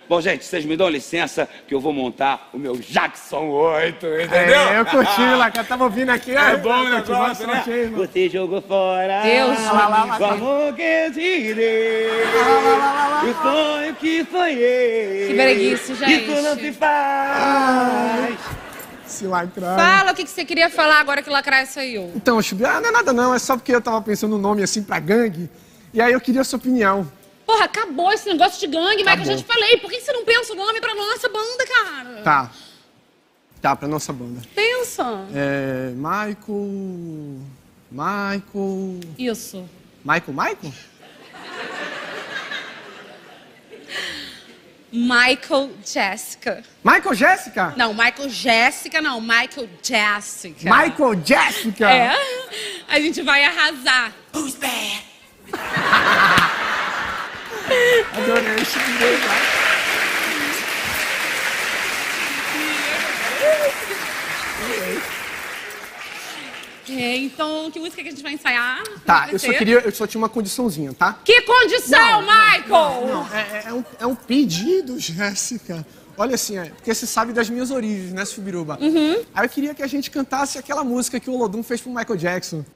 Bom, gente, vocês me dão licença que eu vou montar o meu Jackson 8, entendeu? É, eu curti, Lacan. Tava ouvindo aqui. É bom, né? Que gosta, né? Você jogou fora Deus, o amor que eu te dei, o sonho que sonhei. Que breguice, gente. Isso não se faz. Se lacrar. Fala o que você queria falar agora que lacrar saiu. Então, Chubi, não é nada não. É só porque eu tava pensando num nome assim pra gangue. E aí eu queria a sua opinião. Porra, acabou esse negócio de gangue, Michael. Acabou. Eu já te falei. Por que você não pensa o nome pra nossa banda, cara? Tá. Tá, pra nossa banda. Pensa. Michael... Isso. Michael? Michael Jessica. Michael Jéssica? Não, Michael Jéssica não. Michael Jessica. Michael Jéssica? É. A gente vai arrasar. Who's bad? Adorei esse vídeo. Então, que música que a gente vai ensaiar? Tá, eu só tinha uma condiçãozinha, tá? Que condição, Michael? Não, é um pedido, Jéssica. Olha assim, porque você sabe das minhas origens, né, Subiruba? Aí eu queria que a gente cantasse aquela música que o Olodum fez pro Michael Jackson.